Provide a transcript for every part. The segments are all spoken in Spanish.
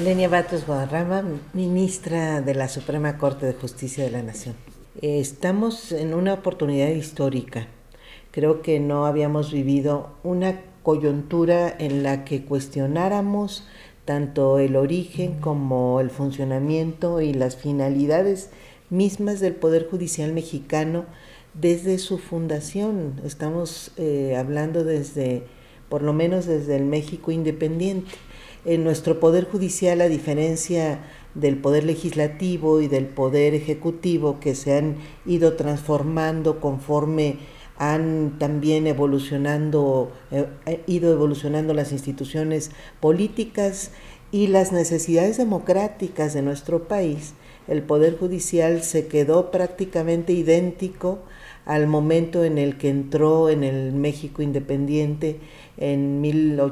Lenia Batres Guadarrama, ministra de la Suprema Corte de Justicia de la Nación. Estamos en una oportunidad histórica. Creo que no habíamos vivido una coyuntura en la que cuestionáramos tanto el origen como el funcionamiento y las finalidades mismas del Poder Judicial mexicano desde su fundación. Estamos hablando por lo menos desde el México independiente. En nuestro Poder Judicial, a diferencia del Poder Legislativo y del Poder Ejecutivo, que se han ido transformando conforme han también ido evolucionando las instituciones políticas y las necesidades democráticas de nuestro país, el Poder Judicial se quedó prácticamente idéntico al momento en el que entró en el México independiente en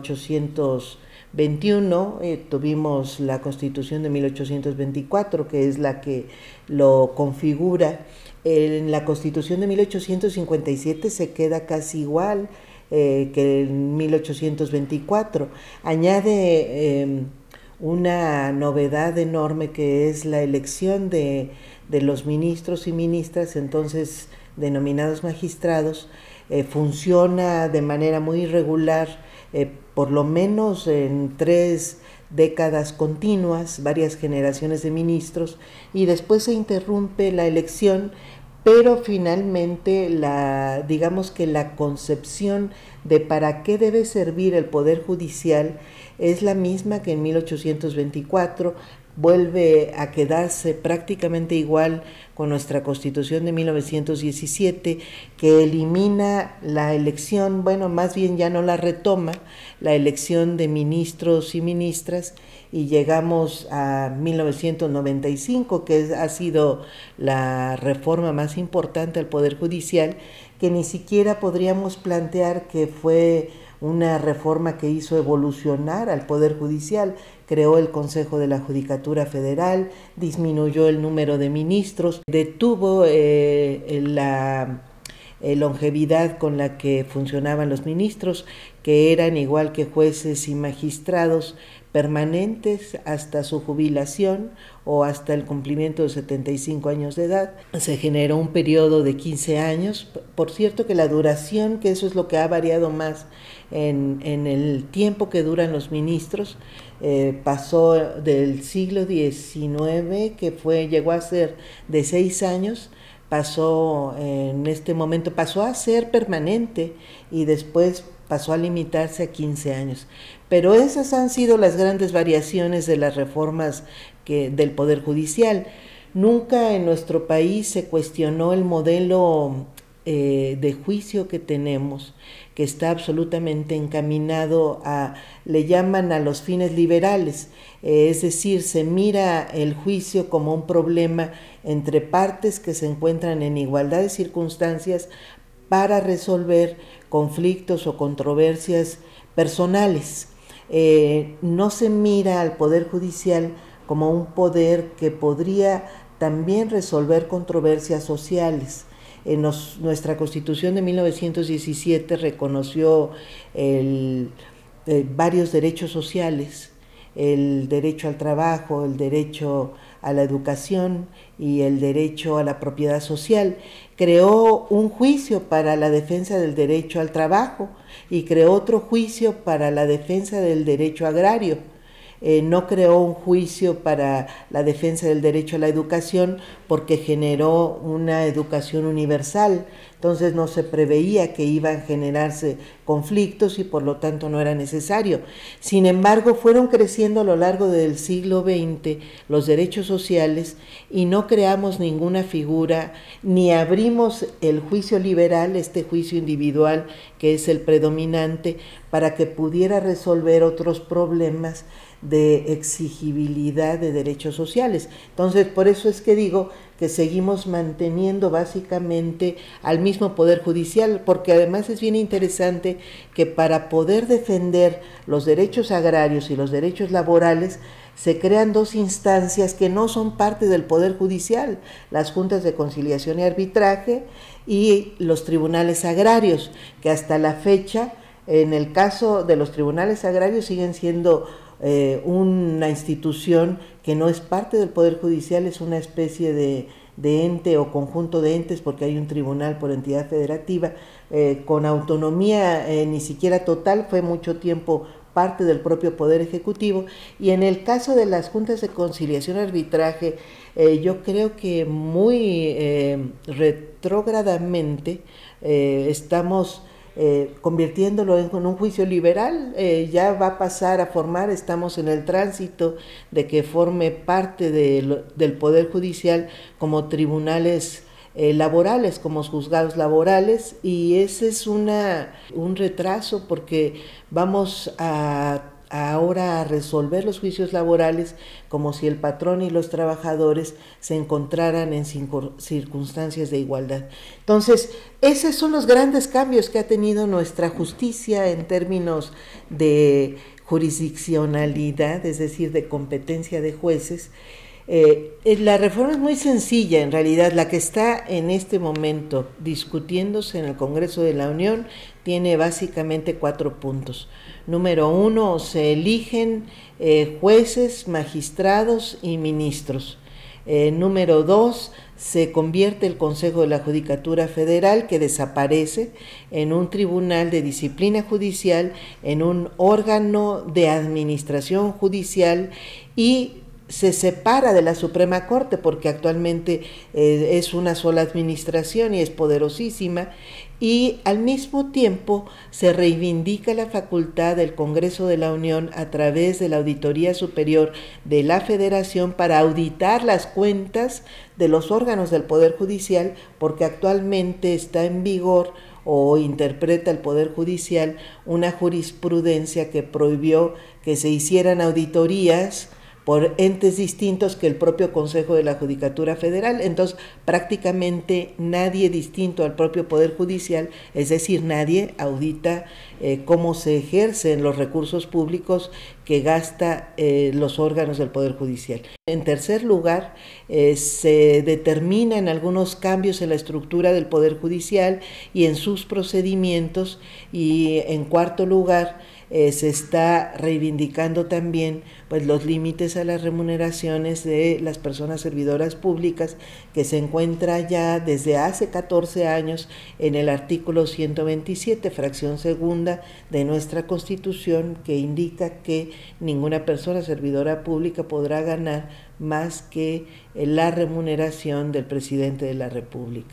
1821, tuvimos la Constitución de 1824, que es la que lo configura. En la Constitución de 1857 se queda casi igual que en 1824. Añade una novedad enorme, que es la elección de los ministros y ministras, entonces denominados magistrados. Funciona de manera muy irregular, por lo menos en 3 décadas continuas, varias generaciones de ministros, y después se interrumpe la elección, pero finalmente digamos que la concepción de para qué debe servir el Poder Judicial es la misma que en 1824, vuelve a quedarse prácticamente igual con nuestra Constitución de 1917, que elimina la elección, más bien ya no la retoma, la elección de ministros y ministras, y llegamos a 1995, que ha sido la reforma más importante al Poder Judicial, que ni siquiera podríamos plantear que fue una reforma que hizo evolucionar al Poder Judicial. Creó el Consejo de la Judicatura Federal, disminuyó el número de ministros, detuvo la longevidad con la que funcionaban los ministros, que eran igual que jueces y magistrados, permanentes hasta su jubilación o hasta el cumplimiento de 75 años de edad. Se generó un periodo de 15 años, por cierto que la duración, que eso es lo que ha variado más en el tiempo que duran los ministros, pasó del siglo XIX, que llegó a ser de 6 años, pasó a ser permanente y después pasó a limitarse a 15 años. Pero esas han sido las grandes variaciones de las reformas del Poder Judicial. Nunca en nuestro país se cuestionó el modelo de juicio que tenemos, que está absolutamente encaminado le llaman a los fines liberales, es decir, se mira el juicio como un problema entre partes que se encuentran en igualdad de circunstancias para resolver conflictos o controversias personales. No se mira al Poder Judicial como un poder que podría también resolver controversias sociales. Nuestra Constitución de 1917 reconoció varios derechos sociales, el derecho al trabajo, el derecho a la educación y el derecho a la propiedad social. Creó un juicio para la defensa del derecho al trabajo y creó otro juicio para la defensa del derecho agrario. No creó un juicio para la defensa del derecho a la educación porque generó una educación universal, entonces no se preveía que iban a generarse conflictos y por lo tanto no era necesario. Sin embargo, fueron creciendo a lo largo del siglo XX los derechos sociales y no creamos ninguna figura, ni abrimos el juicio liberal, este juicio individual que es el predominante, para que pudiera resolver otros problemas de exigibilidad de derechos sociales. Entonces, por eso es que digo que seguimos manteniendo básicamente al mismo Poder Judicial, porque además es bien interesante que para poder defender los derechos agrarios y los derechos laborales se crean 2 instancias que no son parte del Poder Judicial, las juntas de conciliación y arbitraje y los tribunales agrarios, que hasta la fecha, en el caso de los tribunales agrarios, siguen siendo una institución que no es parte del Poder Judicial, es una especie de ente o conjunto de entes, porque hay un tribunal por entidad federativa, con autonomía ni siquiera total, fue mucho tiempo parte del propio Poder Ejecutivo. Y en el caso de las juntas de conciliación y arbitraje, yo creo que muy retrógradamente estamos convirtiéndolo en un juicio liberal. Ya va a pasar a formar, estamos en el tránsito de que forme parte del Poder Judicial como tribunales laborales, como juzgados laborales, y ese es un retraso, porque vamos ahora a resolver los juicios laborales como si el patrón y los trabajadores se encontraran en circunstancias de igualdad. Entonces, esos son los grandes cambios que ha tenido nuestra justicia en términos de jurisdiccionalidad, es decir, de competencia de jueces. La reforma es muy sencilla, en realidad. La que está en este momento discutiéndose en el Congreso de la Unión tiene básicamente 4 puntos. Número 1, se eligen jueces, magistrados y ministros. Número 2, se convierte el Consejo de la Judicatura Federal, que desaparece, en un tribunal de disciplina judicial, en un órgano de administración judicial, y se separa de la Suprema Corte, porque actualmente es una sola administración y es poderosísima, y al mismo tiempo se reivindica la facultad del Congreso de la Unión a través de la Auditoría Superior de la Federación para auditar las cuentas de los órganos del Poder Judicial, porque actualmente está en vigor o interpreta el Poder Judicial una jurisprudencia que prohibió que se hicieran auditorías por entes distintos que el propio Consejo de la Judicatura Federal. Entonces, prácticamente nadie distinto al propio Poder Judicial, es decir, nadie audita cómo se ejercen los recursos públicos que gasta los órganos del Poder Judicial. En tercer lugar, se determinan algunos cambios en la estructura del Poder Judicial y en sus procedimientos, y en cuarto lugar, se está reivindicando también pues los límites a las remuneraciones de las personas servidoras públicas, que se encuentra ya desde hace 14 años en el artículo 127, fracción segunda de nuestra Constitución, que indica que ninguna persona servidora pública podrá ganar más que la remuneración del presidente de la República.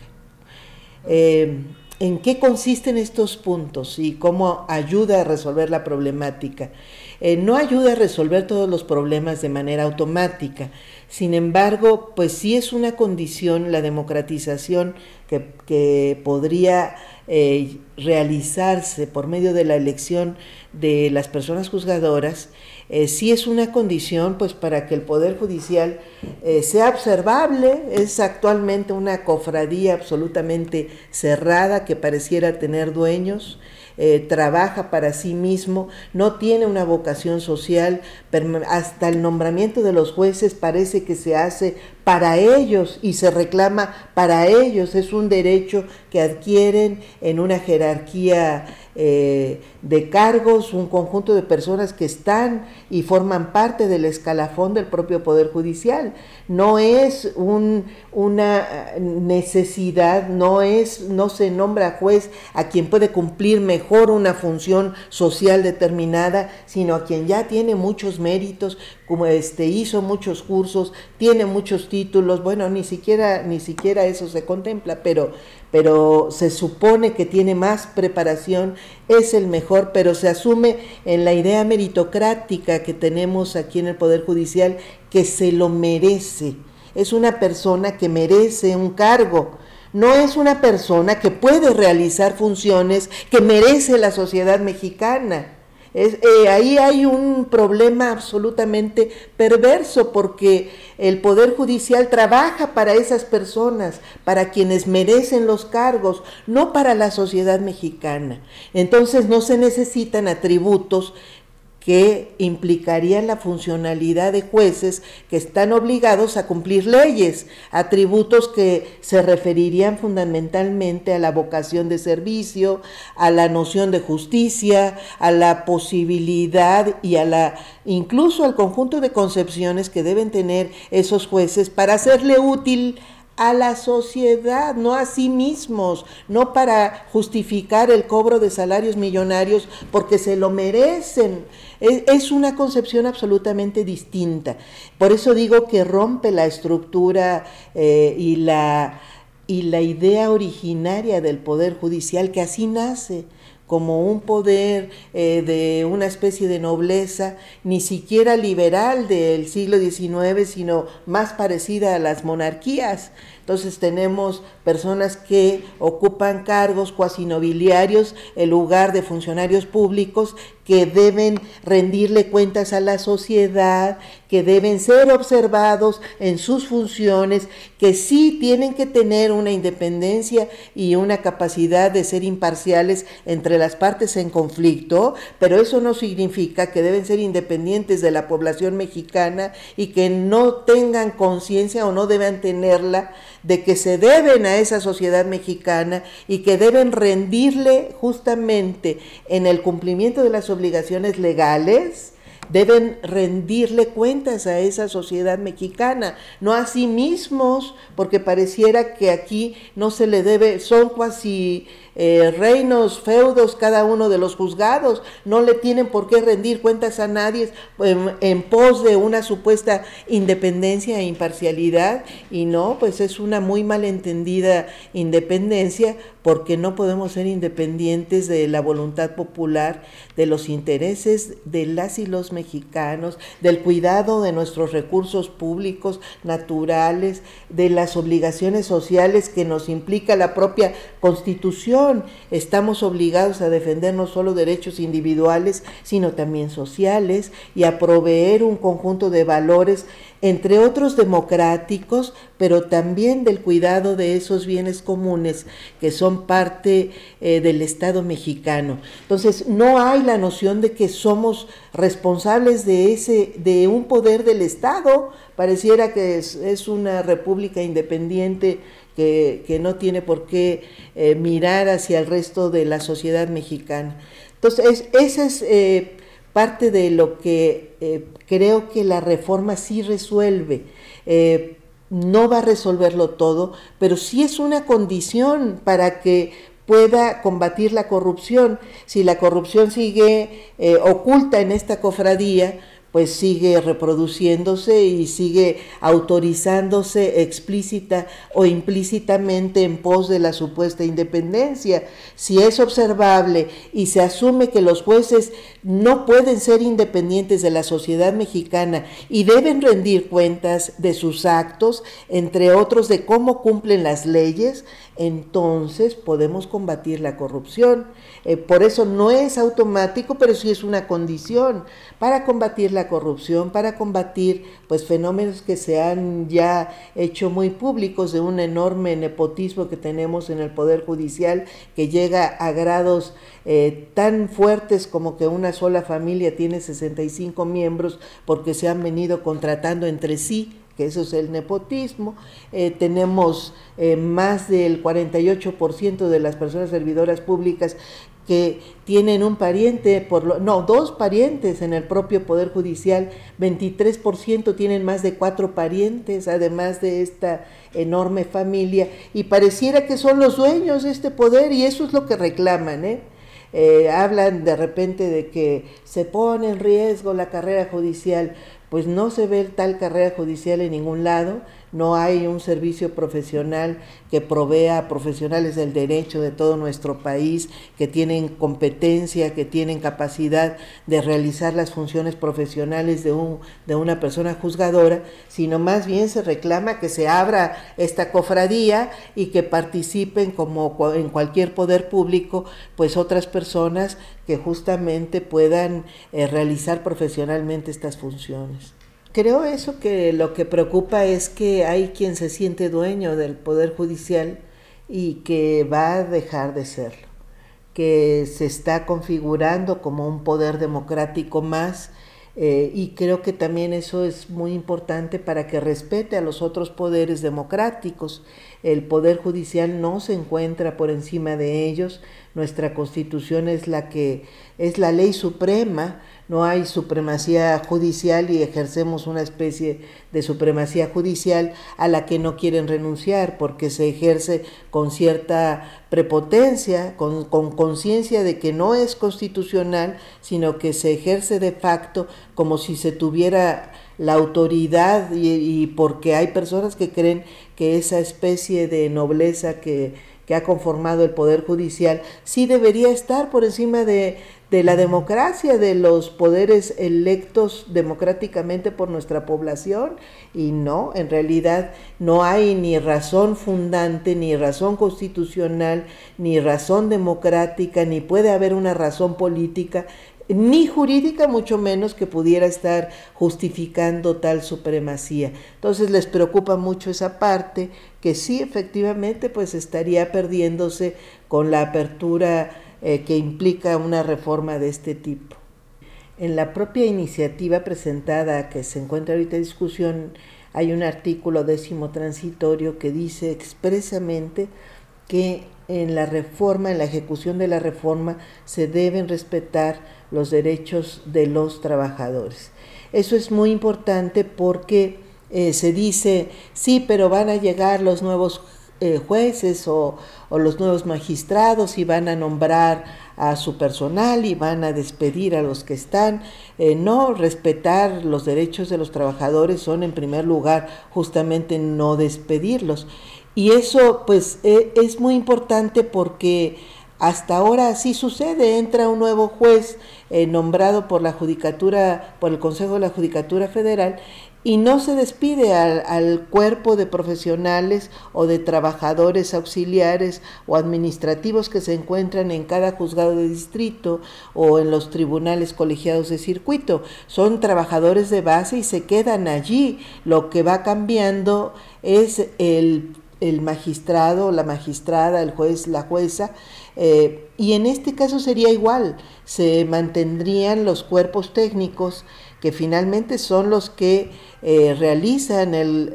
¿En qué consisten estos puntos y cómo ayuda a resolver la problemática? No ayuda a resolver todos los problemas de manera automática. Sin embargo, pues sí es una condición la democratización que podría realizarse por medio de la elección de las personas juzgadoras. Sí es una condición pues para que el Poder Judicial sea observable. Es actualmente una cofradía absolutamente cerrada que pareciera tener dueños, trabaja para sí mismo, no tiene una vocación social, hasta el nombramiento de los jueces parece que se hace para ellos y se reclama para ellos, es un derecho que adquieren en una jerarquía de cargos, un conjunto de personas que están y forman parte del escalafón del propio Poder Judicial. No es una necesidad, no se nombra juez a quien puede cumplir mejor una función social determinada, sino a quien ya tiene muchos méritos, como hizo muchos cursos, tiene muchos títulos. Bueno, ni siquiera eso se contempla, pero se supone que tiene más preparación, es el mejor, pero se asume en la idea meritocrática que tenemos aquí en el Poder Judicial que se lo merece. Es una persona que merece un cargo, no es una persona que puede realizar funciones que merece la sociedad mexicana. Ahí hay un problema absolutamente perverso, porque el Poder Judicial trabaja para esas personas, para quienes merecen los cargos, no para la sociedad mexicana. Entonces no se necesitan atributos que implicarían la funcionalidad de jueces que están obligados a cumplir leyes, atributos que se referirían fundamentalmente a la vocación de servicio, a la noción de justicia, a la posibilidad y incluso al conjunto de concepciones que deben tener esos jueces para hacerle útil a la sociedad, no a sí mismos, no para justificar el cobro de salarios millonarios porque se lo merecen. Es una concepción absolutamente distinta. Por eso digo que rompe la estructura y la idea originaria del Poder Judicial, que así nace, como un poder de una especie de nobleza, ni siquiera liberal del siglo XIX, sino más parecida a las monarquías. Entonces tenemos personas que ocupan cargos cuasi nobiliarios en lugar de funcionarios públicos, que deben rendirle cuentas a la sociedad, que deben ser observados en sus funciones, que sí tienen que tener una independencia y una capacidad de ser imparciales entre las partes en conflicto, pero eso no significa que deben ser independientes de la población mexicana y que no tengan conciencia o no deban tenerla de que se deben a esa sociedad mexicana y que deben rendirle justamente en el cumplimiento de las obligaciones legales, deben rendirle cuentas a esa sociedad mexicana, no a sí mismos, porque pareciera que aquí no se le debe, son cuasi reinos, feudos cada uno de los juzgados, no le tienen por qué rendir cuentas a nadie en pos de una supuesta independencia e imparcialidad, y no, pues es una muy malentendida independencia, porque no podemos ser independientes de la voluntad popular, de los intereses de las y los mexicanos, del cuidado de nuestros recursos públicos, naturales, de las obligaciones sociales que nos implica la propia Constitución. Estamos obligados a defender no solo derechos individuales, sino también sociales, y a proveer un conjunto de valores, entre otros democráticos, pero también del cuidado de esos bienes comunes que son parte del Estado mexicano. Entonces, no hay la noción de que somos responsables de un poder del Estado. Pareciera que es una república independiente que no tiene por qué mirar hacia el resto de la sociedad mexicana. Entonces, esa es parte de lo que creo que la reforma sí resuelve. No va a resolverlo todo, pero sí es una condición para que pueda combatir la corrupción. Si la corrupción sigue oculta en esta cofradía, pues sigue reproduciéndose y sigue autorizándose explícita o implícitamente en pos de la supuesta independencia. Si es observable y se asume que los jueces no pueden ser independientes de la sociedad mexicana y deben rendir cuentas de sus actos, entre otros de cómo cumplen las leyes, entonces podemos combatir la corrupción. Por eso no es automático, pero sí es una condición para combatir la corrupción, para combatir pues fenómenos que se han ya hecho muy públicos, de un enorme nepotismo que tenemos en el Poder Judicial, que llega a grados tan fuertes como que una sola familia tiene 65 miembros porque se han venido contratando entre sí, que eso es el nepotismo. Tenemos más del 48% de las personas servidoras públicas que tienen un pariente, dos parientes en el propio Poder Judicial, 23% tienen más de 4 parientes, además de esta enorme familia, y pareciera que son los dueños de este poder, y eso es lo que reclaman, hablan de repente de que se pone en riesgo la carrera judicial. Pues no se ve tal carrera judicial en ningún lado, no hay un servicio profesional que provea a profesionales del derecho de todo nuestro país, que tienen competencia, que tienen capacidad de realizar las funciones profesionales de una persona juzgadora, sino más bien se reclama que se abra esta cofradía y que participen, como en cualquier poder público, pues otras personas que justamente puedan realizar profesionalmente estas funciones. Creo eso, que lo que preocupa es que hay quien se siente dueño del Poder Judicial y que va a dejar de serlo, que se está configurando como un poder democrático más, y creo que también eso es muy importante para que respete a los otros poderes democráticos. El poder judicial no se encuentra por encima de ellos. Nuestra Constitución es la ley suprema. No hay supremacía judicial y ejercemos una especie de supremacía judicial a la que no quieren renunciar, porque se ejerce con cierta prepotencia, con conciencia de que no es constitucional, sino que se ejerce de facto como si se tuviera la autoridad, y porque hay personas que creen que esa especie de nobleza que ha conformado el Poder Judicial sí debería estar por encima de la democracia, de los poderes electos democráticamente por nuestra población, y no, en realidad no hay ni razón fundante, ni razón constitucional, ni razón democrática, ni puede haber una razón política, ni jurídica, mucho menos, que pudiera estar justificando tal supremacía. Entonces les preocupa mucho esa parte, que sí, efectivamente, pues estaría perdiéndose con la apertura que implica una reforma de este tipo. En la propia iniciativa presentada, que se encuentra ahorita en discusión, hay un artículo 10º transitorio que dice expresamente que en la reforma, en la ejecución de la reforma, se deben respetar los derechos de los trabajadores. Eso es muy importante porque se dice, sí, pero van a llegar los nuevos jueces o los nuevos magistrados y van a nombrar a su personal y van a despedir a los que están. No, respetar los derechos de los trabajadores son, en primer lugar, justamente no despedirlos. Y eso pues es muy importante porque hasta ahora así sucede. Entra un nuevo juez nombrado por la Judicatura, por el Consejo de la Judicatura Federal, y no se despide al cuerpo de profesionales o de trabajadores auxiliares o administrativos que se encuentran en cada juzgado de distrito o en los tribunales colegiados de circuito. Son trabajadores de base y se quedan allí. Lo que va cambiando es el magistrado, la magistrada, el juez, la jueza, y en este caso sería igual. Se mantendrían los cuerpos técnicos, que finalmente son los que realizan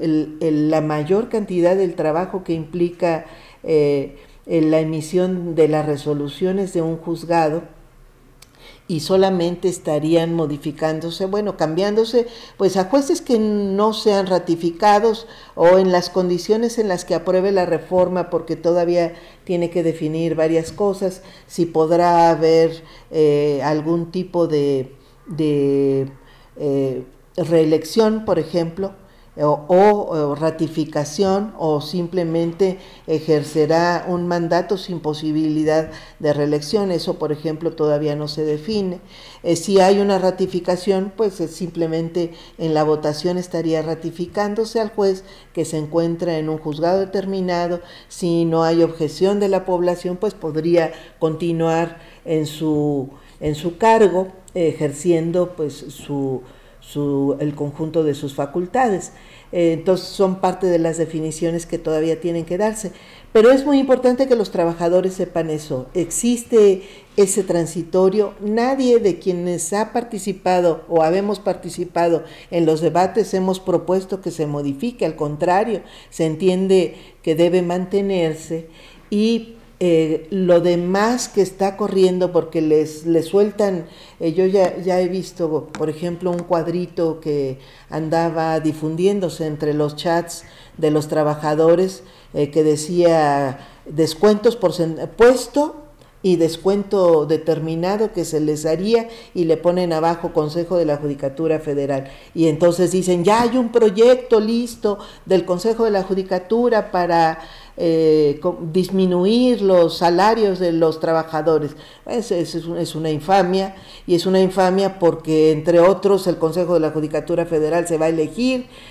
la mayor cantidad del trabajo que implica la emisión de las resoluciones de un juzgado, y solamente estarían modificándose, bueno, cambiándose pues a jueces que no sean ratificados o en las condiciones en las que apruebe la reforma, porque todavía tiene que definir varias cosas, si podrá haber algún tipo de reelección, por ejemplo, o ratificación, o simplemente ejercerá un mandato sin posibilidad de reelección. Eso, por ejemplo, todavía no se define. Si hay una ratificación, pues simplemente en la votación estaría ratificándose al juez que se encuentra en un juzgado determinado. Si no hay objeción de la población, pues podría continuar en su cargo, ejerciendo pues el conjunto de sus facultades. Entonces son parte de las definiciones que todavía tienen que darse, pero es muy importante que los trabajadores sepan eso. Existe ese transitorio. Nadie de quienes ha participado o habemos participado en los debates hemos propuesto que se modifique. Al contrario, se entiende que debe mantenerse, y lo demás que está corriendo, porque les sueltan, yo ya he visto, por ejemplo, un cuadrito que andaba difundiéndose entre los chats de los trabajadores, que decía descuentos por puesto y descuento determinado que se les haría, y le ponen abajo Consejo de la Judicatura Federal, y entonces dicen, ya hay un proyecto listo del Consejo de la Judicatura para disminuir los salarios de los trabajadores. Es una infamia, y es una infamia porque, entre otros, el Consejo de la Judicatura Federal se va a elegir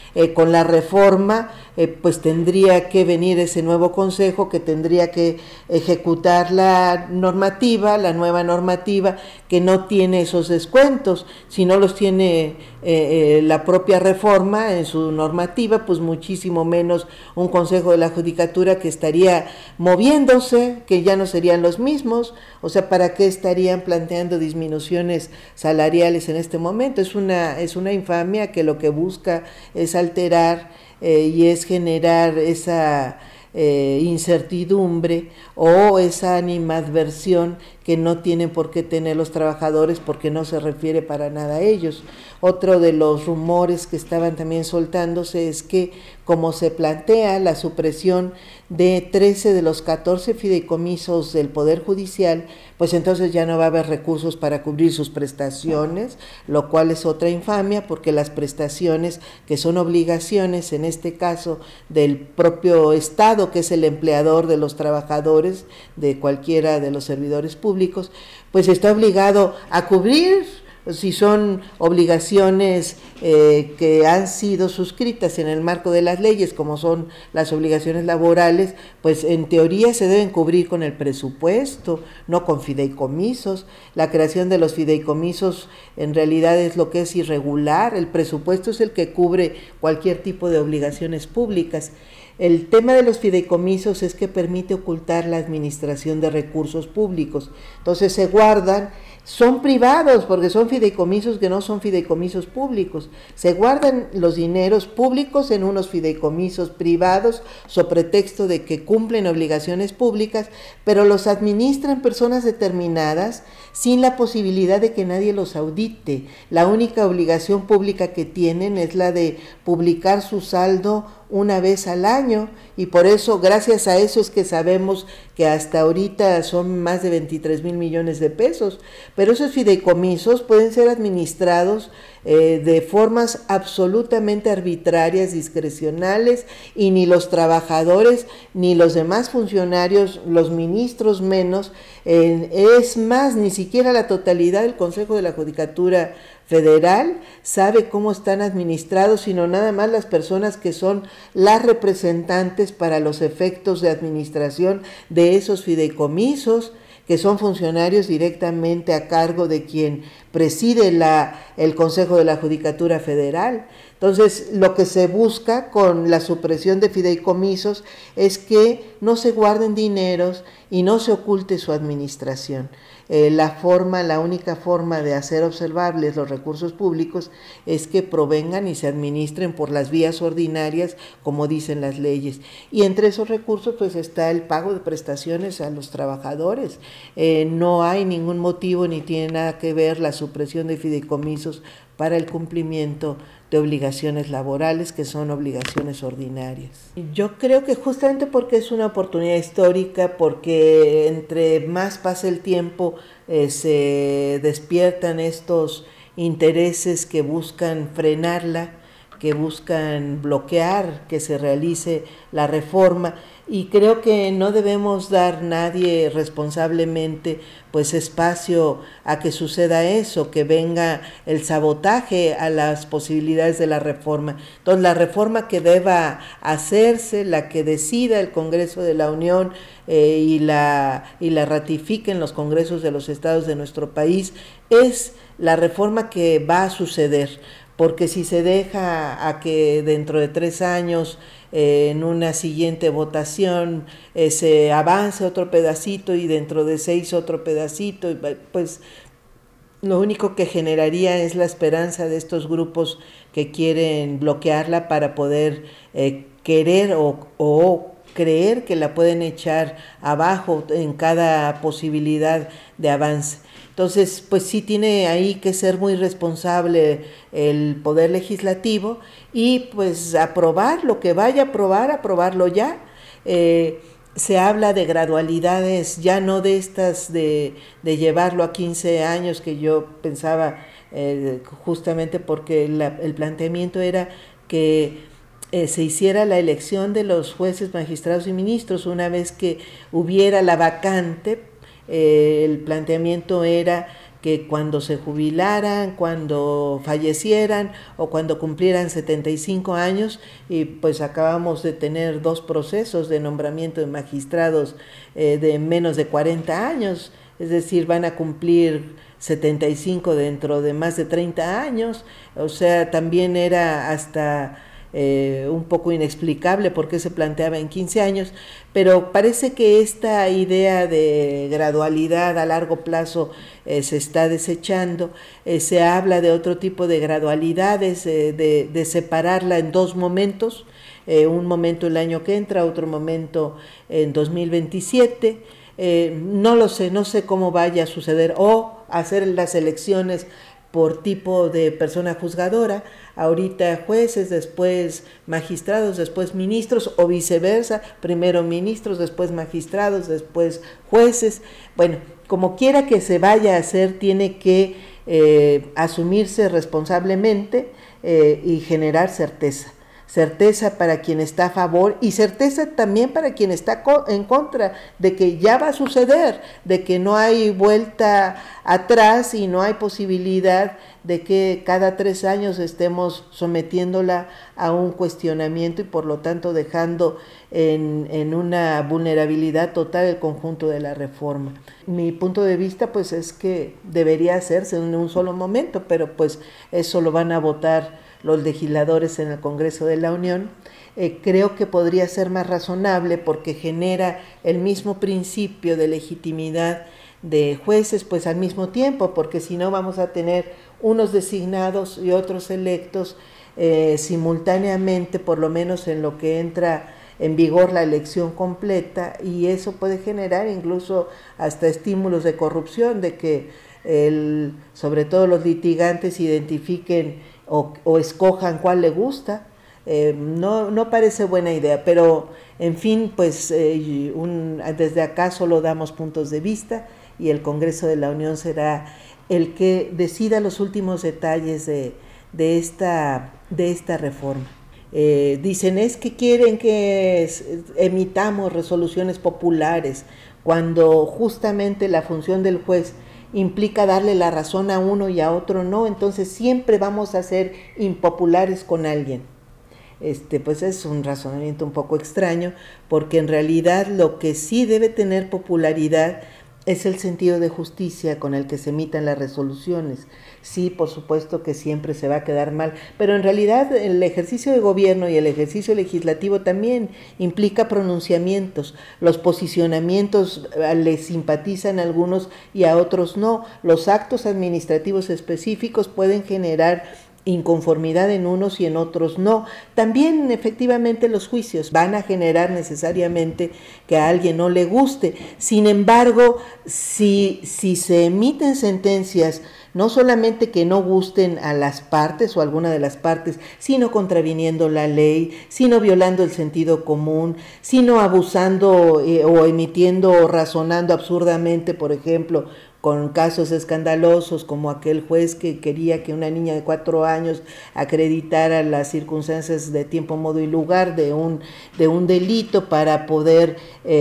Con la reforma, pues tendría que venir ese nuevo consejo que tendría que ejecutar la normativa, la nueva normativa, que no tiene esos descuentos. Si no los tiene la propia reforma en su normativa, pues muchísimo menos un consejo de la judicatura que estaría moviéndose, que ya no serían los mismos. O sea, ¿para qué estarían planteando disminuciones salariales en este momento? Es una infamia que lo que busca es alterar y es generar esa incertidumbre o esa animadversión que no tienen por qué tener los trabajadores, porque no se refiere para nada a ellos. Otro de los rumores que estaban también soltándose es que, como se plantea la supresión de 13 de los 14 fideicomisos del Poder Judicial, pues entonces ya no va a haber recursos para cubrir sus prestaciones, lo cual es otra infamia, porque las prestaciones, que son obligaciones en este caso del propio Estado, que es el empleador de los trabajadores, de cualquiera de los servidores públicos, pues está obligado a cubrir. Si son obligaciones que han sido suscritas en el marco de las leyes, como son las obligaciones laborales, pues en teoría se deben cubrir con el presupuesto, no con fideicomisos. La creación de los fideicomisos en realidad es lo que es irregular. El presupuesto es el que cubre cualquier tipo de obligaciones públicas. El tema de los fideicomisos es que permite ocultar la administración de recursos públicos. Entonces se guardan, son privados porque son fideicomisos que no son fideicomisos públicos. Se guardan los dineros públicos en unos fideicomisos privados sobre pretexto de que cumplen obligaciones públicas, pero los administran personas determinadas sin la posibilidad de que nadie los audite. La única obligación pública que tienen es la de publicar su saldo una vez al año, y por eso, gracias a eso es que sabemos que hasta ahorita son más de 23,000 millones de pesos, pero esos fideicomisos pueden ser administrados de formas absolutamente arbitrarias, discrecionales, y ni los trabajadores ni los demás funcionarios, los ministros menos, es más, ni siquiera la totalidad del Consejo de la Judicatura Federal sabe cómo están administrados, sino nada más las personas que son las representantes para los efectos de administración de esos fideicomisos, que son funcionarios directamente a cargo de quien preside el Consejo de la Judicatura Federal. Entonces, lo que se busca con la supresión de fideicomisos es que no se guarden dineros y no se oculte su administración. La única forma de hacer observables los recursos públicos es que provengan y se administren por las vías ordinarias, como dicen las leyes. Y entre esos recursos pues está el pago de prestaciones a los trabajadores. No hay ningún motivo ni tiene nada que ver la supresión de fideicomisos para el cumplimiento de obligaciones laborales, que son obligaciones ordinarias. Yo creo que justamente porque es una oportunidad histórica, porque entre más pasa el tiempo se despiertan estos intereses que buscan frenarla, que buscan bloquear que se realice la reforma, y creo que no debemos dar nadie responsablemente pues espacio a que suceda eso, que venga el sabotaje a las posibilidades de la reforma. Entonces, la reforma que deba hacerse, la que decida el Congreso de la Unión y la ratifiquen los congresos de los estados de nuestro país, es la reforma que va a suceder. Porque si se deja a que dentro de 3 años en una siguiente votación se avance otro pedacito y dentro de 6 otro pedacito, pues lo único que generaría es la esperanza de estos grupos que quieren bloquearla para poder querer o creer que la pueden echar abajo en cada posibilidad de avance. Entonces, pues sí tiene ahí que ser muy responsable el Poder Legislativo y pues aprobar lo que vaya a aprobar, aprobarlo ya. Se habla de gradualidades, ya no de estas de llevarlo a 15 años, que yo pensaba justamente porque el planteamiento era que se hiciera la elección de los jueces, magistrados y ministros una vez que hubiera la vacante. El planteamiento era que cuando se jubilaran, cuando fallecieran o cuando cumplieran 75 años, y pues acabamos de tener 2 procesos de nombramiento de magistrados de menos de 40 años, es decir, van a cumplir 75 dentro de más de 30 años, o sea, también era hasta un poco inexplicable por qué se planteaba en 15 años, pero parece que esta idea de gradualidad a largo plazo se está desechando. Se habla de otro tipo de gradualidades, de separarla en 2 momentos, un momento el año que entra, otro momento en 2027. No lo sé, no sé cómo vaya a suceder, o hacer las elecciones por tipo de persona juzgadora, ahorita jueces, después magistrados, después ministros, o viceversa, primero ministros, después magistrados, después jueces. Bueno, como quiera que se vaya a hacer, tiene que asumirse responsablemente y generar certeza. Certeza para quien está a favor y certeza también para quien está en contra de que ya va a suceder, de que no hay vuelta atrás y no hay posibilidad de que cada 3 años estemos sometiéndola a un cuestionamiento y por lo tanto dejando en una vulnerabilidad total el conjunto de la reforma. Mi punto de vista pues es que debería hacerse en un solo momento, pero pues eso lo van a votar los legisladores en el Congreso de la Unión. Creo que podría ser más razonable porque genera el mismo principio de legitimidad de jueces pues al mismo tiempo, porque si no vamos a tener unos designados y otros electos simultáneamente, por lo menos en lo que entra en vigor la elección completa, y eso puede generar incluso hasta estímulos de corrupción, de que sobre todo los litigantes identifiquen o escojan cuál le gusta. No parece buena idea, pero en fin, pues desde acá solo damos puntos de vista y el Congreso de la Unión será el que decida los últimos detalles de esta reforma. Dicen, es que quieren que emitamos resoluciones populares, cuando justamente la función del juez implica darle la razón a uno y a otro no, entonces siempre vamos a ser impopulares con alguien. Pues es un razonamiento un poco extraño, porque en realidad lo que sí debe tener popularidad es el sentido de justicia con el que se emitan las resoluciones. Sí, por supuesto que siempre se va a quedar mal, pero en realidad el ejercicio de gobierno y el ejercicio legislativo también implica pronunciamientos. Los posicionamientos les simpatizan a algunos y a otros no. Los actos administrativos específicos pueden generar inconformidad en unos y en otros no. También efectivamente los juicios van a generar necesariamente que a alguien no le guste. Sin embargo, si se emiten sentencias no solamente que no gusten a las partes o a alguna de las partes, sino contraviniendo la ley, sino violando el sentido común, sino abusando o emitiendo o razonando absurdamente, por ejemplo, con casos escandalosos como aquel juez que quería que una niña de 4 años acreditara las circunstancias de tiempo, modo y lugar de un delito para poder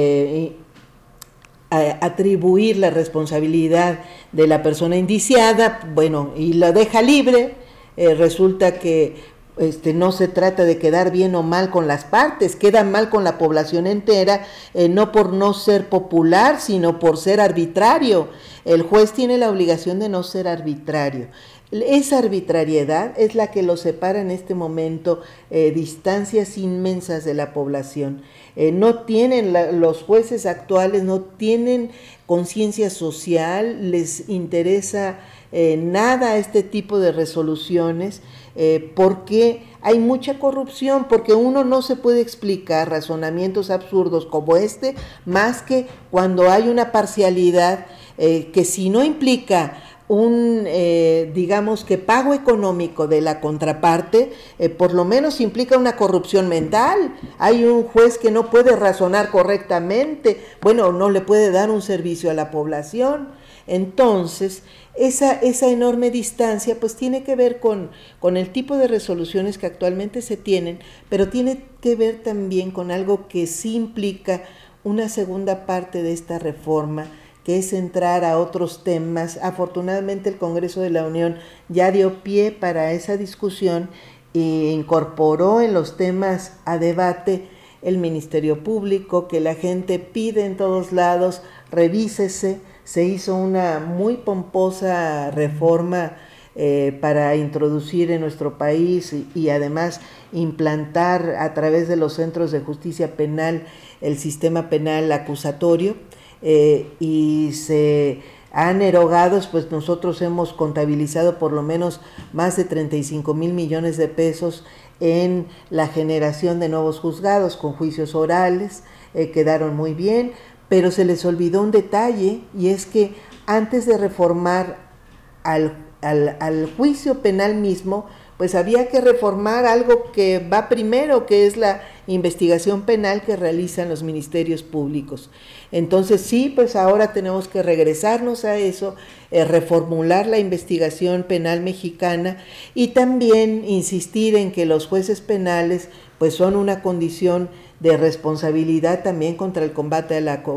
atribuir la responsabilidad de la persona indiciada, bueno, y la deja libre. Resulta que no se trata de quedar bien o mal con las partes, queda mal con la población entera, no por no ser popular, sino por ser arbitrario. El juez tiene la obligación de no ser arbitrario. Esa arbitrariedad es la que lo separa en este momento distancias inmensas de la población. No tienen, los jueces actuales no tienen conciencia social, les interesa nada este tipo de resoluciones, porque hay mucha corrupción, porque uno no se puede explicar razonamientos absurdos como este, más que cuando hay una parcialidad que si no implica digamos que pago económico de la contraparte, por lo menos implica una corrupción mental. Hay un juez que no puede razonar correctamente, bueno, no le puede dar un servicio a la población. Entonces, esa enorme distancia pues tiene que ver con el tipo de resoluciones que actualmente se tienen, pero tiene que ver también con algo que sí implica una segunda parte de esta reforma, que es entrar a otros temas. Afortunadamente el Congreso de la Unión ya dio pie para esa discusión e incorporó en los temas a debate el Ministerio Público, que la gente pide en todos lados, revísese. Se hizo una muy pomposa reforma para introducir en nuestro país y además implantar a través de los centros de justicia penal el sistema penal acusatorio, y se han erogado, pues nosotros hemos contabilizado por lo menos más de 35,000 millones de pesos en la generación de nuevos juzgados con juicios orales. Quedaron muy bien, pero se les olvidó un detalle, y es que antes de reformar al juicio penal mismo, pues había que reformar algo que va primero, que es la investigación penal que realizan los ministerios públicos. Entonces sí, pues ahora tenemos que regresarnos a eso, reformular la investigación penal mexicana y también insistir en que los jueces penales pues son una condición de responsabilidad también contra el combate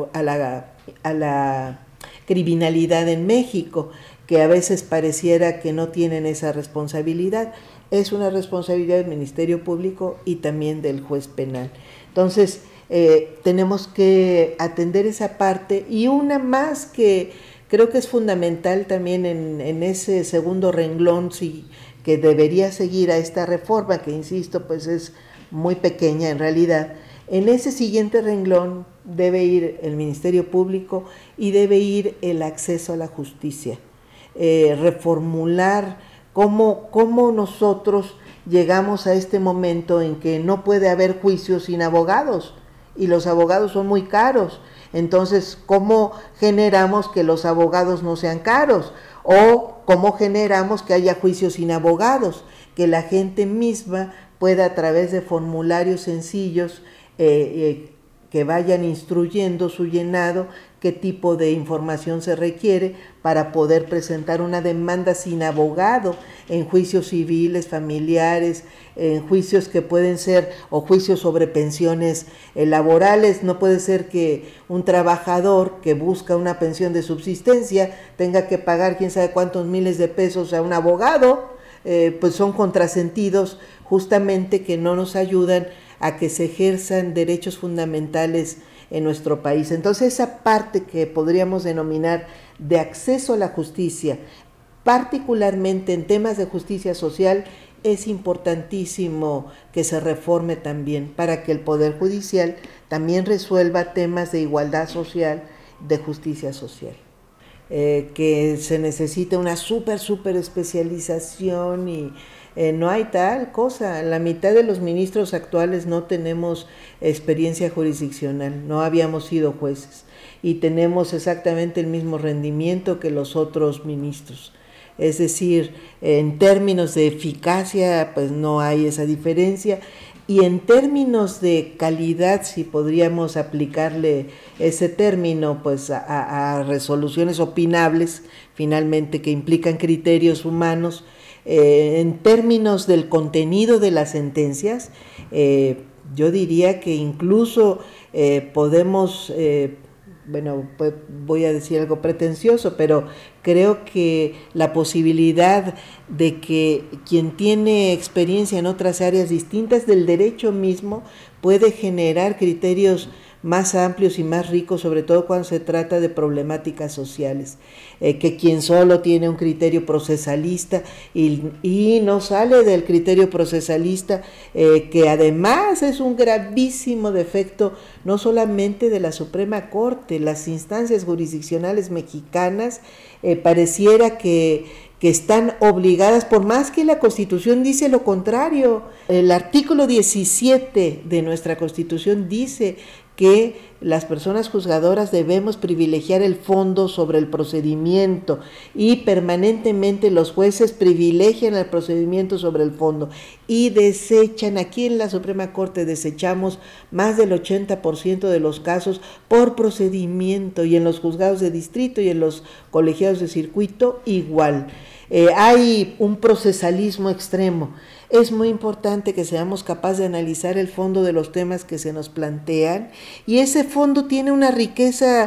a la criminalidad en México, que a veces pareciera que no tienen esa responsabilidad. Es una responsabilidad del Ministerio Público y también del juez penal. Entonces, tenemos que atender esa parte, y una más que creo que es fundamental también en ese segundo renglón, sí, que debería seguir a esta reforma, que insisto, pues es muy pequeña en realidad. En ese siguiente renglón debe ir el Ministerio Público y debe ir el acceso a la justicia. Reformular cómo nosotros llegamos a este momento en que no puede haber juicios sin abogados, y los abogados son muy caros. Entonces, ¿cómo generamos que los abogados no sean caros? ¿O cómo generamos que haya juicios sin abogados? Que la gente misma pueda, a través de formularios sencillos, que vayan instruyendo su llenado, qué tipo de información se requiere para poder presentar una demanda sin abogado en juicios civiles, familiares, en juicios que pueden ser, o juicios sobre pensiones laborales. No puede ser que un trabajador que busca una pensión de subsistencia tenga que pagar quién sabe cuántos miles de pesos a un abogado. Pues son contrasentidos justamente que no nos ayudan a que se ejerzan derechos fundamentales en nuestro país. Entonces, esa parte que podríamos denominar de acceso a la justicia, particularmente en temas de justicia social, es importantísimo que se reforme también para que el Poder Judicial también resuelva temas de igualdad social, de justicia social. Que se necesita una súper especialización y no hay tal cosa. La mitad de los ministros actuales no tenemos experiencia jurisdiccional, no habíamos sido jueces y tenemos exactamente el mismo rendimiento que los otros ministros. Es decir, en términos de eficacia, pues no hay esa diferencia. Y en términos de calidad, si podríamos aplicarle ese término pues a resoluciones opinables, finalmente, que implican criterios humanos, en términos del contenido de las sentencias, yo diría que incluso podemos, bueno, pues voy a decir algo pretencioso, pero creo que la posibilidad de que quien tiene experiencia en otras áreas distintas del derecho mismo puede generar criterios más amplios y más ricos, sobre todo cuando se trata de problemáticas sociales, que quien solo tiene un criterio procesalista y no sale del criterio procesalista, que además es un gravísimo defecto no solamente de la Suprema Corte. Las instancias jurisdiccionales mexicanas pareciera que están obligadas, por más que la Constitución dice lo contrario. El artículo 17 de nuestra Constitución dice que las personas juzgadoras debemos privilegiar el fondo sobre el procedimiento, y permanentemente los jueces privilegian el procedimiento sobre el fondo y desechan. Aquí en la Suprema Corte desechamos más del 80% de los casos por procedimiento, y en los juzgados de distrito y en los colegiados de circuito igual. hay un procesalismo extremo. Es muy importante que seamos capaces de analizar el fondo de los temas que se nos plantean, y ese fondo tiene una riqueza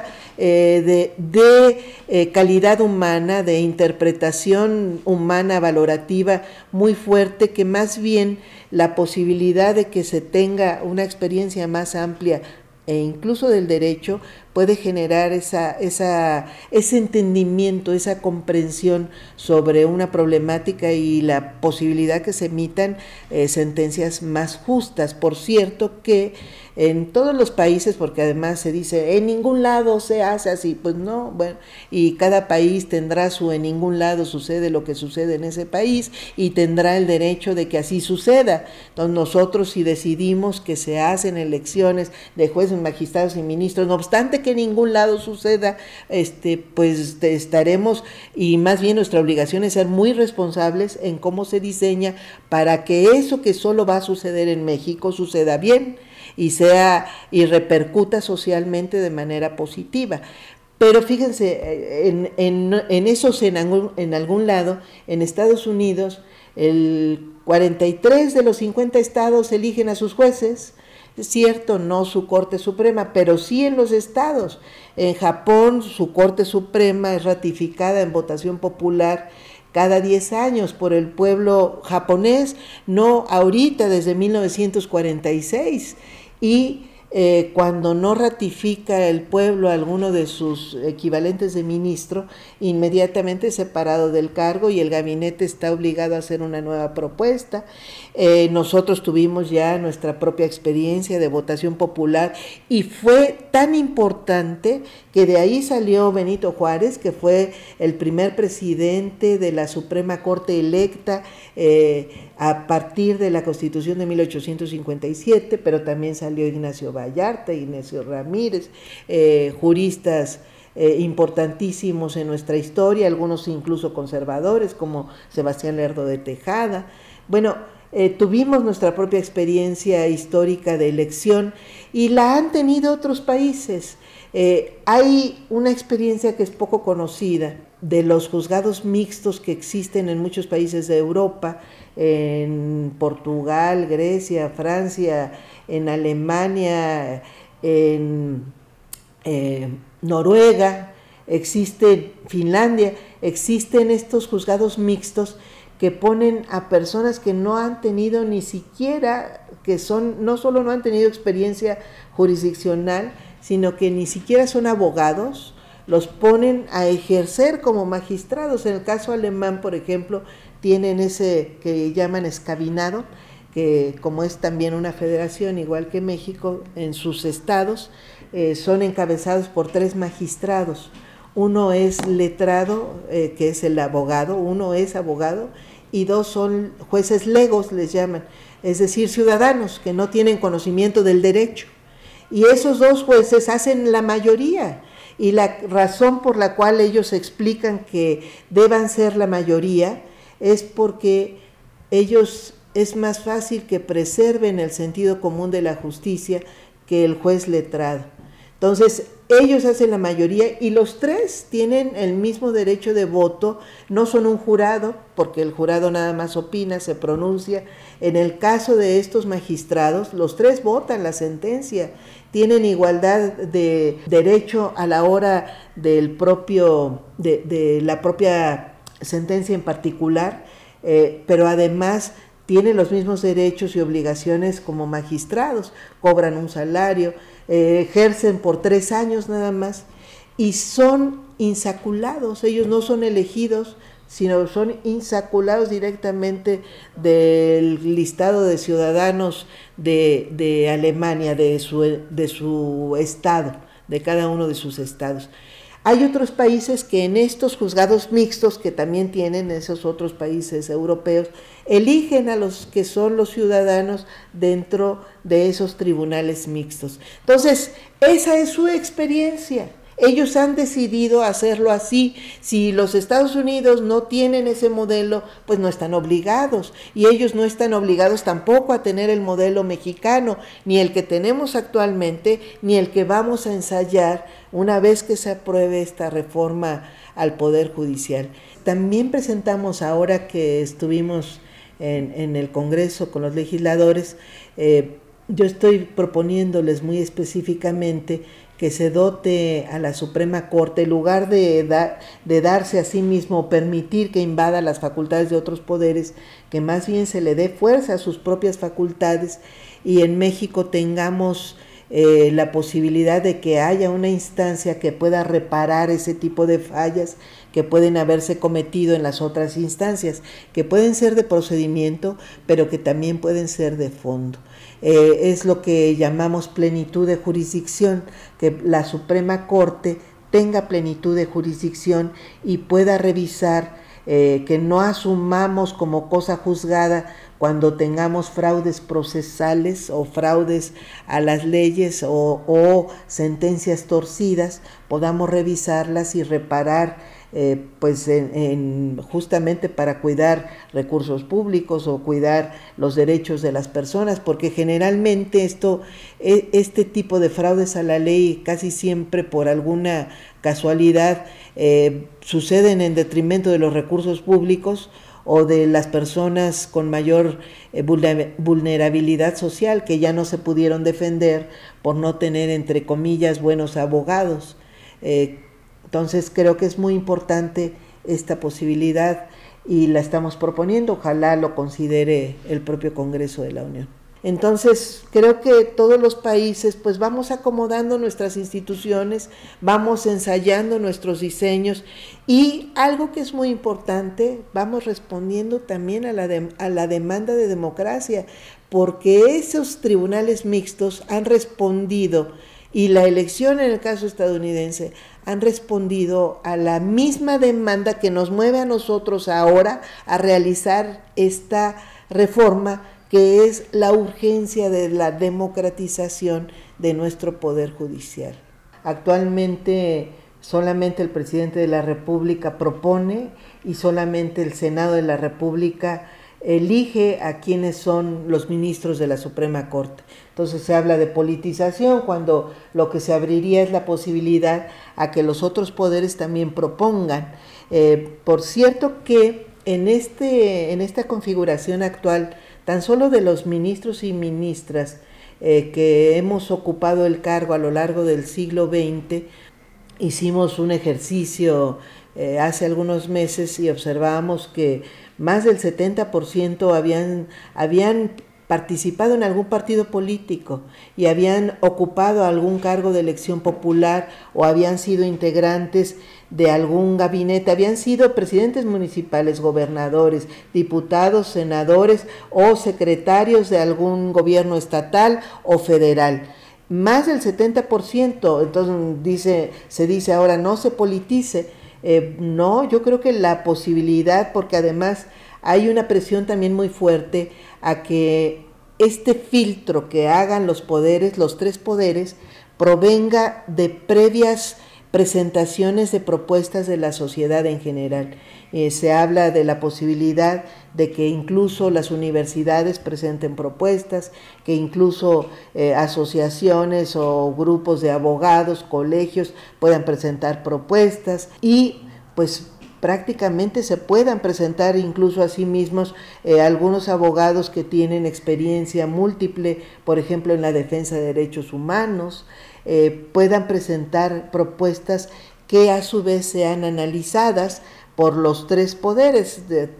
de calidad humana, de interpretación humana valorativa muy fuerte, que más bien la posibilidad de que se tenga una experiencia más amplia e incluso del derecho puede generar ese entendimiento, esa comprensión sobre una problemática y la posibilidad que se emitan sentencias más justas. Por cierto que en todos los países, porque además se dice en ningún lado se hace así, pues no, bueno, y cada país tendrá su en ningún lado sucede lo que sucede en ese país y tendrá el derecho de que así suceda. Entonces nosotros, si decidimos que se hacen elecciones de jueces, magistrados y ministros, no obstante que en ningún lado suceda, pues estaremos, y más bien nuestra obligación es ser muy responsables en cómo se diseña para que eso que solo va a suceder en México suceda bien y repercuta socialmente de manera positiva. Pero fíjense, en algún lado, en Estados Unidos, el 43 de los 50 estados eligen a sus jueces. Es cierto, no su Corte Suprema, pero sí en los estados. En Japón, su Corte Suprema es ratificada en votación popular cada 10 años por el pueblo japonés, no ahorita, desde 1946. Y cuando no ratifica el pueblo a alguno de sus equivalentes de ministro, inmediatamente es separado del cargo y el gabinete está obligado a hacer una nueva propuesta. Nosotros tuvimos ya nuestra propia experiencia de votación popular y fue tan importante que de ahí salió Benito Juárez, que fue el primer presidente de la Suprema Corte electa a partir de la Constitución de 1857, pero también salió Ignacio Vallarta, Ignacio Ramírez, juristas importantísimos en nuestra historia, algunos incluso conservadores como Sebastián Lerdo de Tejada. Bueno, tuvimos nuestra propia experiencia histórica de elección y la han tenido otros países. Hay una experiencia que es poco conocida de los juzgados mixtos que existen en muchos países de Europa, en Portugal, Grecia, Francia, en Alemania, en Noruega, existe Finlandia, existen estos juzgados mixtos que ponen a personas que no han tenido ni siquiera, no solo no han tenido experiencia jurisdiccional, sino que ni siquiera son abogados, los ponen a ejercer como magistrados. En el caso alemán, por ejemplo, tienen ese que llaman escabinado, que como es también una federación, igual que México, en sus estados, son encabezados por 3 magistrados. Uno es letrado, que es el abogado, uno es abogado, y 2 son jueces legos, les llaman, es decir, ciudadanos que no tienen conocimiento del derecho. Y esos 2 jueces hacen la mayoría, y la razón por la cual ellos explican que deban ser la mayoría es porque ellos es más fácil que preserven el sentido común de la justicia que el juez letrado. Entonces, ellos hacen la mayoría y los 3 tienen el mismo derecho de voto, no son un jurado, porque el jurado nada más opina, se pronuncia. En el caso de estos magistrados, los 3 votan la sentencia, tienen igualdad de derecho a la hora de la propia sentencia en particular, pero además tienen los mismos derechos y obligaciones como magistrados, cobran un salario, ejercen por 3 años nada más y son insaculados. Ellos no son elegidos, sino son insaculados directamente del listado de ciudadanos de Alemania, de su estado, de cada uno de sus estados. Hay otros países que en estos juzgados mixtos, que también tienen esos otros países europeos, eligen a los que son los ciudadanos dentro de esos tribunales mixtos. Entonces, esa es su experiencia. Ellos han decidido hacerlo así. Si los Estados Unidos no tienen ese modelo, pues no están obligados. Y ellos no están obligados tampoco a tener el modelo mexicano, ni el que tenemos actualmente, ni el que vamos a ensayar una vez que se apruebe esta reforma al Poder Judicial. También presentamos, ahora que estuvimos en el Congreso con los legisladores, yo estoy proponiéndoles muy específicamente que se dote a la Suprema Corte, en lugar de darse a sí mismo, permitir que invada las facultades de otros poderes, que más bien se le dé fuerza a sus propias facultades, y en México tengamos la posibilidad de que haya una instancia que pueda reparar ese tipo de fallas que pueden haberse cometido en las otras instancias, que pueden ser de procedimiento, pero que también pueden ser de fondo. Es lo que llamamos plenitud de jurisdicción, que la Suprema Corte tenga plenitud de jurisdicción y pueda revisar, que no asumamos como cosa juzgada cuando tengamos fraudes procesales o fraudes a las leyes o sentencias torcidas, podamos revisarlas y reparar, pues justamente para cuidar recursos públicos o cuidar los derechos de las personas, porque generalmente este tipo de fraudes a la ley casi siempre por alguna casualidad suceden en detrimento de los recursos públicos o de las personas con mayor vulnerabilidad social, que ya no se pudieron defender por no tener, entre comillas, buenos abogados. Entonces creo que es muy importante esta posibilidad y la estamos proponiendo, ojalá lo considere el propio Congreso de la Unión. Entonces creo que todos los países pues vamos acomodando nuestras instituciones, vamos ensayando nuestros diseños, y algo que es muy importante, vamos respondiendo también a la demanda de democracia, porque esos tribunales mixtos han respondido, y la elección en el caso estadounidense han respondido a la misma demanda que nos mueve a nosotros ahora a realizar esta reforma, que es la urgencia de la democratización de nuestro Poder Judicial. Actualmente solamente el presidente de la República propone y solamente el Senado de la República elige a quienes son los ministros de la Suprema Corte. Entonces se habla de politización, cuando lo que se abriría es la posibilidad a que los otros poderes también propongan. Por cierto que en esta configuración actual, tan solo de los ministros y ministras que hemos ocupado el cargo a lo largo del siglo XX, hicimos un ejercicio hace algunos meses y observábamos que más del 70% habían participado en algún partido político y habían ocupado algún cargo de elección popular o habían sido integrantes de algún gabinete, habían sido presidentes municipales, gobernadores, diputados, senadores o secretarios de algún gobierno estatal o federal. Más del 70%, entonces se dice ahora no se politice. No, yo creo que la posibilidad, porque además hay una presión también muy fuerte a que este filtro que hagan los poderes, los tres poderes, provenga de previas presentaciones de propuestas de la sociedad en general. Se habla de la posibilidad de que incluso las universidades presenten propuestas, que incluso asociaciones o grupos de abogados, colegios puedan presentar propuestas y pues prácticamente se puedan presentar incluso a sí mismos algunos abogados que tienen experiencia múltiple, por ejemplo en la defensa de derechos humanos, puedan presentar propuestas que a su vez sean analizadas por los tres poderes,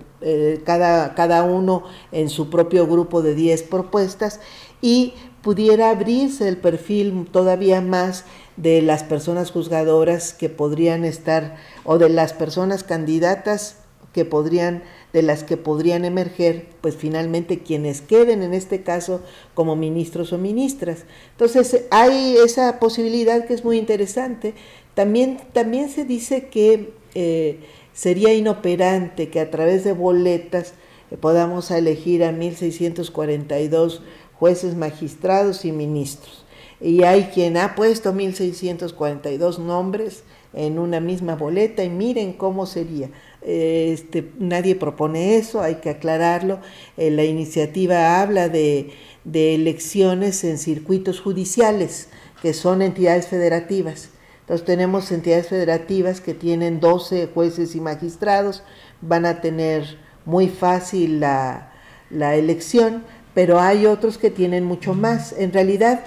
cada uno en su propio grupo de 10 propuestas, y pudiera abrirse el perfil todavía más de las personas juzgadoras que podrían estar, o de las personas candidatas de las que podrían emerger, pues finalmente quienes queden en este caso como ministros o ministras. Entonces hay esa posibilidad que es muy interesante. También se dice que sería inoperante que a través de boletas podamos elegir a 1,642 jueces, magistrados y ministros. y hay quien ha puesto 1642 nombres en una misma boleta y miren cómo sería. Nadie propone eso, hay que aclararlo. La iniciativa habla de elecciones en circuitos judiciales, que son entidades federativas. Entonces tenemos entidades federativas que tienen 12 jueces y magistrados, van a tener muy fácil la elección, pero hay otros que tienen mucho más. En realidad,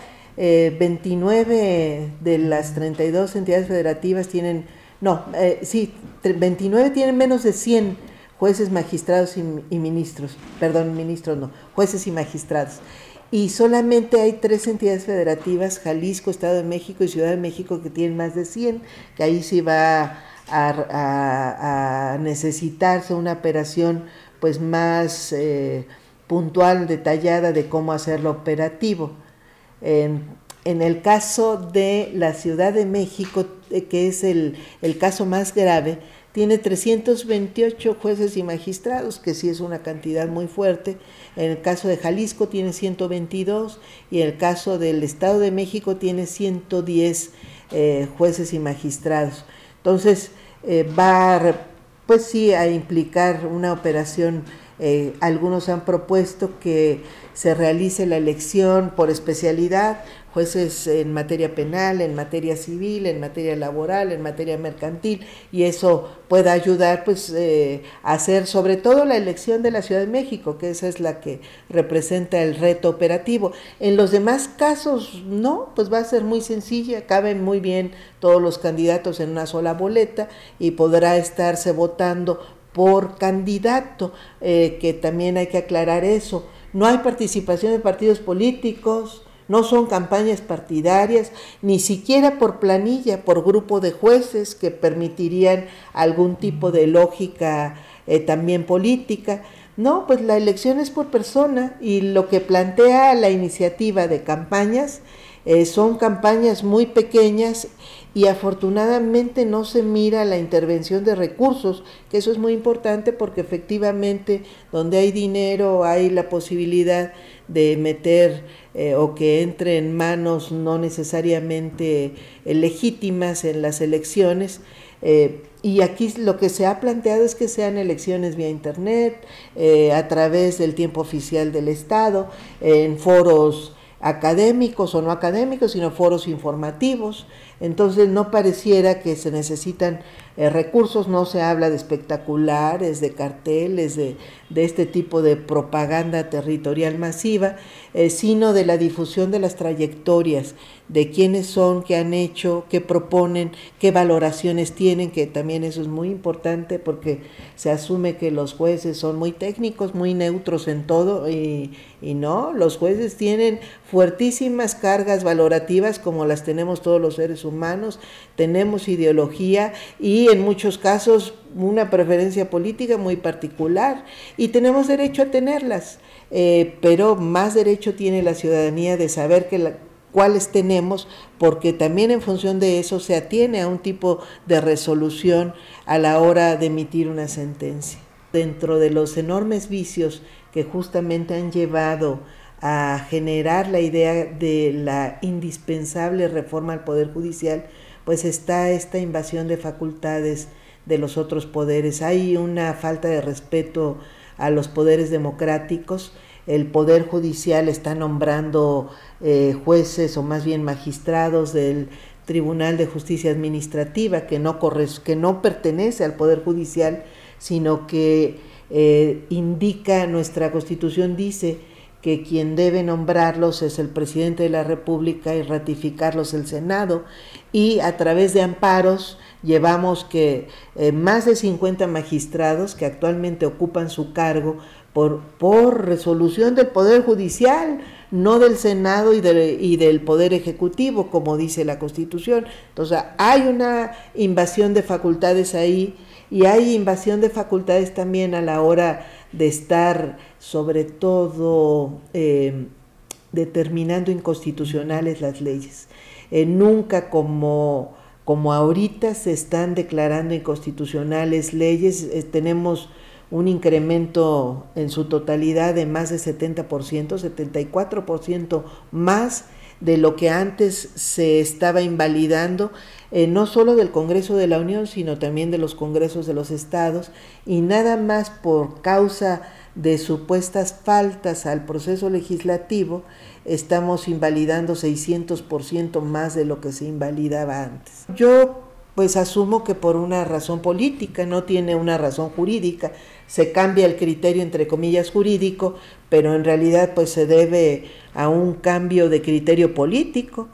29 de las 32 entidades federativas tienen, 29 tienen menos de 100 jueces, magistrados y ministros, jueces y magistrados. Y solamente hay 3 entidades federativas, Jalisco, Estado de México y Ciudad de México, que tienen más de 100, que ahí sí va a necesitarse una operación pues más puntual, detallada de cómo hacerlo operativo. En el caso de la Ciudad de México, que es el caso más grave, tiene 328 jueces y magistrados, que sí es una cantidad muy fuerte. En el caso de Jalisco tiene 122 y en el caso del Estado de México tiene 110 jueces y magistrados. Entonces pues sí a implicar una operación. Algunos han propuesto que se realice la elección por especialidad, jueces en materia penal, en materia civil, en materia laboral, en materia mercantil, y eso pueda ayudar pues a hacer sobre todo la elección de la Ciudad de México, que esa es la que representa el reto operativo. En los demás casos no, pues va a ser muy sencilla, caben muy bien todos los candidatos en una sola boleta y podrá estarse votando por candidato, que también hay que aclarar eso. No hay participación de partidos políticos, no son campañas partidarias, ni siquiera por planilla, por grupo de jueces que permitirían algún tipo de lógica también política. No, pues la elección es por persona, y lo que plantea la iniciativa de campañas son campañas muy pequeñas, y afortunadamente no se mira la intervención de recursos, que eso es muy importante porque efectivamente donde hay dinero hay la posibilidad de meter o que entre en manos no necesariamente legítimas en las elecciones. Y aquí lo que se ha planteado es que sean elecciones vía internet, a través del tiempo oficial del Estado, en foros académicos o no académicos, sino foros informativos. Entonces no pareciera que se necesitan recursos, no se habla de espectaculares, de carteles, de este tipo de propaganda territorial masiva, sino de la difusión de las trayectorias, de quiénes son, qué han hecho, qué proponen, qué valoraciones tienen, que también eso es muy importante porque se asume que los jueces son muy técnicos, muy neutros en todo, y no, los jueces tienen fuertísimas cargas valorativas como las tenemos todos los seres humanos, tenemos ideología y en muchos casos una preferencia política muy particular y tenemos derecho a tenerlas, pero más derecho tiene la ciudadanía de saber cuáles tenemos, porque también en función de eso se atiene a un tipo de resolución a la hora de emitir una sentencia. Dentro de los enormes vicios que justamente han llevado a generar la idea de la indispensable reforma al Poder Judicial, pues está esta invasión de facultades de los otros poderes. Hay una falta de respeto a los poderes democráticos. El Poder Judicial está nombrando jueces o más bien magistrados del Tribunal de Justicia Administrativa que no pertenece al Poder Judicial, sino que indica, nuestra Constitución dice que quien debe nombrarlos es el presidente de la República y ratificarlos el Senado, y a través de amparos llevamos que más de 50 magistrados que actualmente ocupan su cargo por resolución del Poder Judicial, no del Senado y del Poder Ejecutivo, como dice la Constitución. Entonces hay una invasión de facultades ahí, y hay invasión de facultades también a la hora de estar, sobre todo, determinando inconstitucionales las leyes. Nunca como ahorita se están declarando inconstitucionales leyes. Tenemos un incremento en su totalidad de más de 70%, 74% más de lo que antes se estaba invalidando, no solo del Congreso de la Unión, sino también de los congresos de los estados, y nada más por causa de supuestas faltas al proceso legislativo, estamos invalidando 600% más de lo que se invalidaba antes. Yo pues asumo que por una razón política, no tiene una razón jurídica, se cambia el criterio entre comillas jurídico, pero en realidad pues se debe a un cambio de criterio político,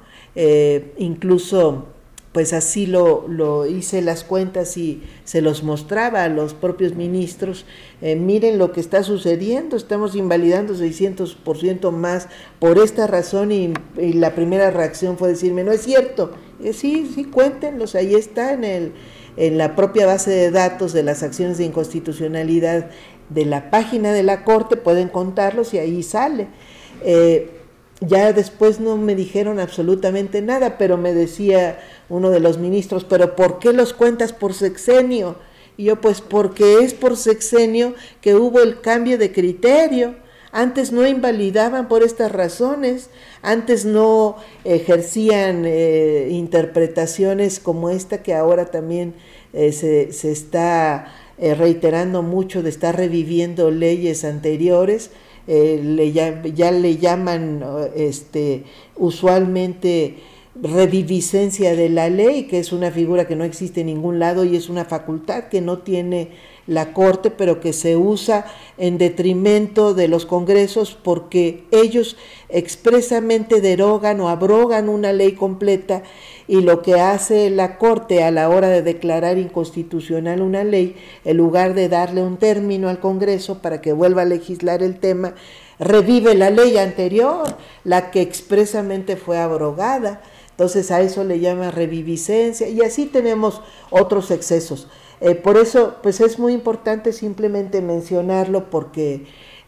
incluso pues así lo hice las cuentas y se los mostraba a los propios ministros, miren lo que está sucediendo, estamos invalidando 600% más por esta razón, y la primera reacción fue decirme, no es cierto, sí, cuéntenlos, ahí está en la propia base de datos de las acciones de inconstitucionalidad de la página de la Corte, pueden contarlos y ahí sale. Ya después no me dijeron absolutamente nada, pero me decía uno de los ministros, pero ¿por qué los cuentas por sexenio? Y yo, pues porque es por sexenio que hubo el cambio de criterio. Antes no invalidaban por estas razones, antes no ejercían interpretaciones como esta que ahora también se está reiterando mucho, de estar reviviendo leyes anteriores. Ya le llaman usualmente reviviscencia de la ley, que es una figura que no existe en ningún lado y es una facultad que no tiene la Corte, pero que se usa en detrimento de los congresos porque ellos expresamente derogan o abrogan una ley completa, y lo que hace la Corte a la hora de declarar inconstitucional una ley, en lugar de darle un término al Congreso para que vuelva a legislar el tema, revive la ley anterior, la que expresamente fue abrogada. Entonces a eso le llama reviviscencia, y así tenemos otros excesos. Por eso pues es muy importante simplemente mencionarlo, porque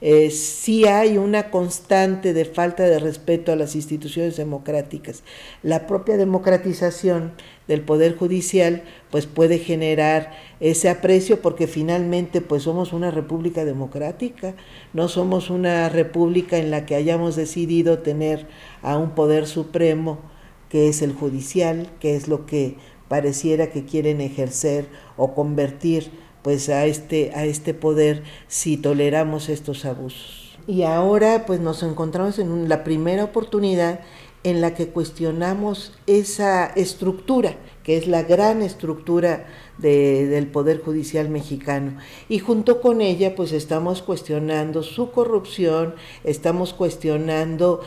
sí hay una constante de falta de respeto a las instituciones democráticas. La propia democratización del Poder Judicial pues puede generar ese aprecio, porque finalmente pues somos una república democrática, no somos una república en la que hayamos decidido tener a un poder supremo que es el judicial, que es lo que pareciera que quieren ejercer o convertir pues a este poder si toleramos estos abusos. Y ahora pues nos encontramos en la primera oportunidad en la que cuestionamos esa estructura, que es la gran estructura del Poder Judicial mexicano, y junto con ella pues estamos cuestionando su corrupción, estamos cuestionando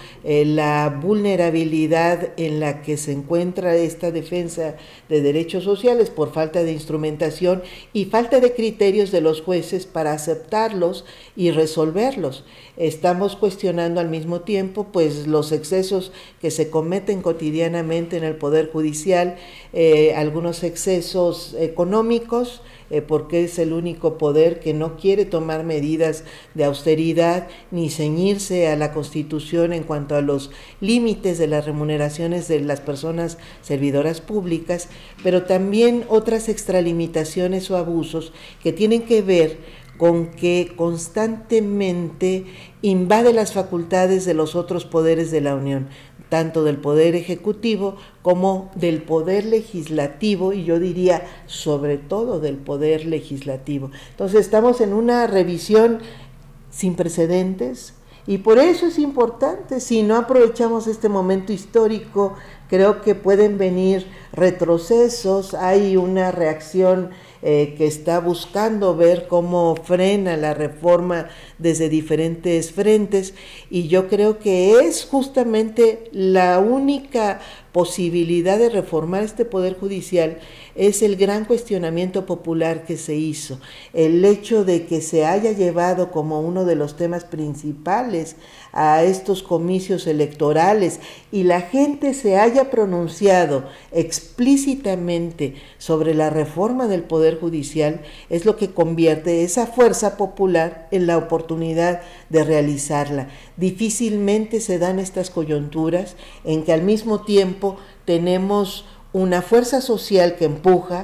la vulnerabilidad en la que se encuentra esta defensa de derechos sociales por falta de instrumentación y falta de criterios de los jueces para aceptarlos y resolverlos. Estamos cuestionando al mismo tiempo pues los excesos que se cometen cotidianamente en el Poder Judicial, algunos excesos económicos, porque es el único poder que no quiere tomar medidas de austeridad ni ceñirse a la Constitución en cuanto a los límites de las remuneraciones de las personas servidoras públicas, pero también otras extralimitaciones o abusos que tienen que ver con que constantemente invade las facultades de los otros poderes de la Unión, tanto del Poder Ejecutivo como del Poder Legislativo, y yo diría sobre todo del Poder Legislativo. Entonces estamos en una revisión sin precedentes, y por eso es importante, si no aprovechamos este momento histórico, creo que pueden venir retrocesos. Hay una reacción que está buscando ver cómo frena la reforma desde diferentes frentes, y yo creo que es justamente la única posibilidad de reformar este Poder Judicial, es el gran cuestionamiento popular que se hizo, el hecho de que se haya llevado como uno de los temas principales a estos comicios electorales y la gente se haya pronunciado explícitamente sobre la reforma del Poder Judicial, es lo que convierte esa fuerza popular en la oportunidad de realizarla. Difícilmente se dan estas coyunturas en que al mismo tiempo tenemos una fuerza social que empuja,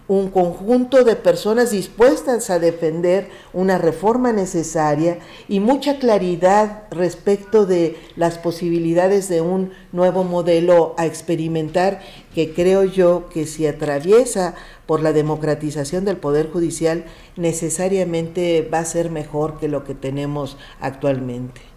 un conjunto de personas dispuestas a defender una reforma necesaria y mucha claridad respecto de las posibilidades de un nuevo modelo a experimentar, que creo yo que si atraviesa por la democratización del Poder Judicial, necesariamente va a ser mejor que lo que tenemos actualmente.